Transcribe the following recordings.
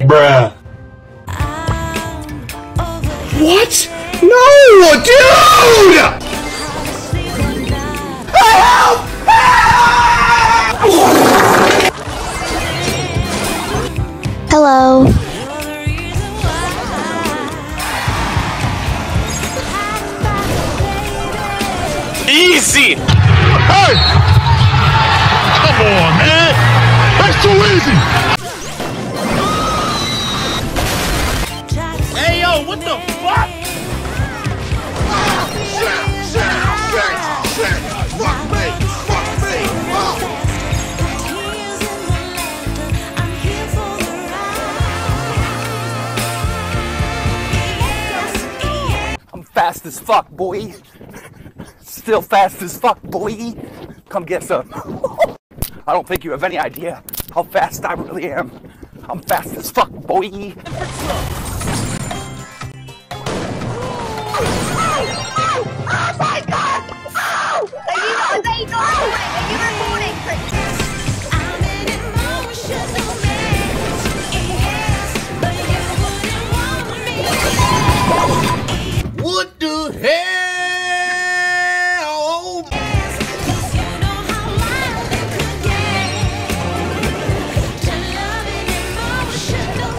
Bruh. What? No, dude! Help! Hello. Easy! Hey! Come on, man! That's too easy! Hey, yo, what the fuck? Fuck me! Fuck me! I'm fast as fuck, boy. Still fast as fuck, boy. Come get some. I don't think you have any idea how fast I really am. I'm fast as fuck, boy. Oh my god! Oh! Are you recording? I'm an emotional yes, but you wouldn't want me. What the hell? Yes, 'cause you know how wild it could get. To love an emotional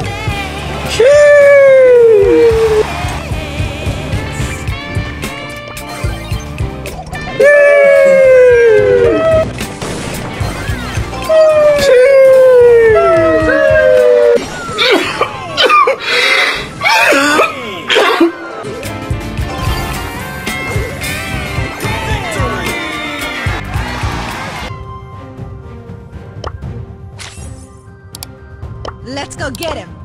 Let's go get him.